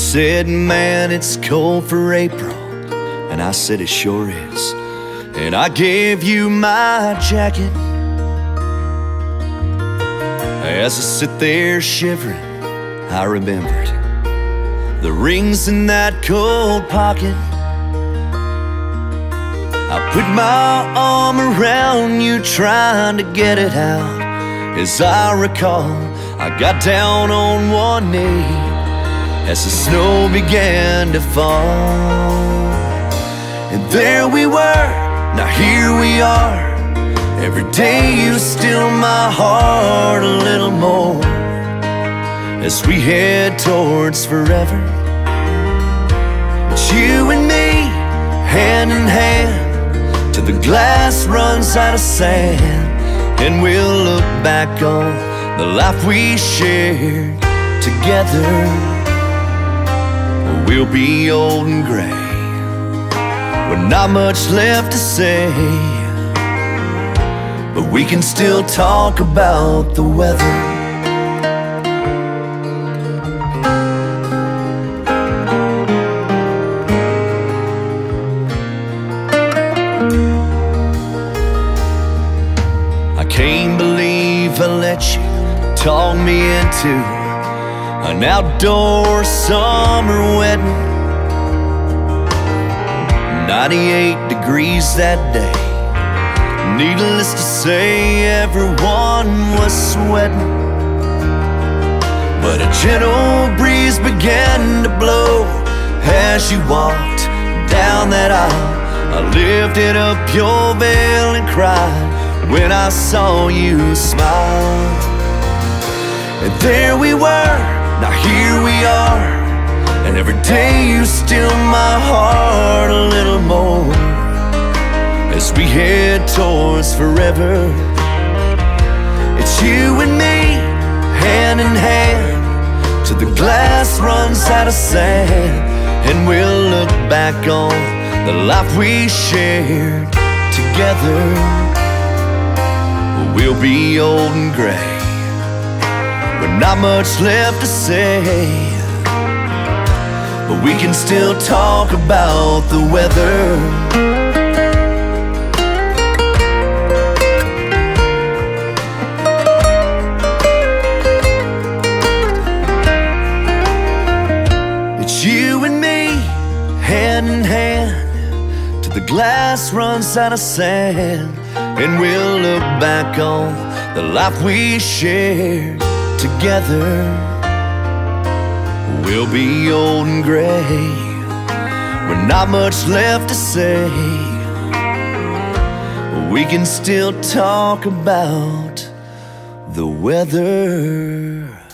said, man, it's cold for April. And I said, it sure is. And I gave you my jacket. As I sit there shivering, I remembered the rings in that cold pocket. I put my arm around you, trying to get it out. As I recall, I got down on one knee as the snow began to fall. And there we were, now here we are. Every day you still my heart a little more, as we head towards forever. It's you and me, hand in hand, till the glass runs out of sand. And we'll look back on the life we shared together. We'll be old and gray, with not much left to say, but we can still talk about the weather. I can't believe I let you talk me into an outdoor summer wedding. 98 degrees that day. Needless to say, everyone was sweating. But a gentle breeze began to blow as you walked down that aisle. I lifted up your veil and cried when I saw you smile. And there we were, now here we are. And every day you steal my heart a little more, as we head towards forever. It's you and me, hand in hand, till the glass runs out of sand. And we'll look back on the life we shared together. We'll be old and gray, with not much left to say, but we can still talk about the weather. It's you and me, hand in hand, till the glass runs out of sand. And we'll look back on the life we shared together. We'll be old and gray, with not much left to say, we can still talk about the weather.